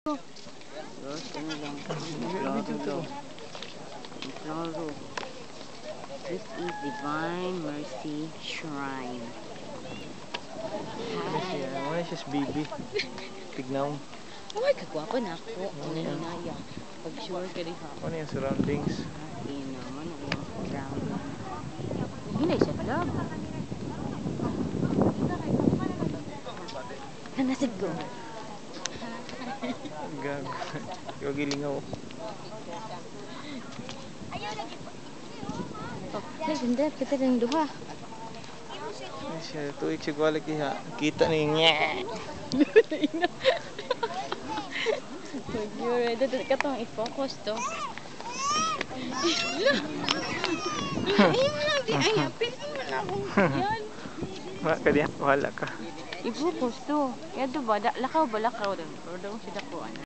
Terus ano lang, Floro. Floro. This is Divine Mercy Shrine. Hi. Ano siya baby? Tignaw. Uy, kagwapo na ako. Ano yung naya? Pag-sure ka rin ha. Ano yung surroundings? Naman ang yung ground. Hindi siya vlog. Hanasid ko. Gag. Yung gilingaw. Oh, hey, ganda. Kita rin duha. Ano siya? Tuwik siya gwala kiha. Kita ni niya. Pag-sure. Dito ka itong i-focus to. Ay, malagi. Ay, apil mo na akong yan. Wala ka. I-focus to. Kaya ito ba? Lakaw ba? Lakaw doon. Pero doon sila ko.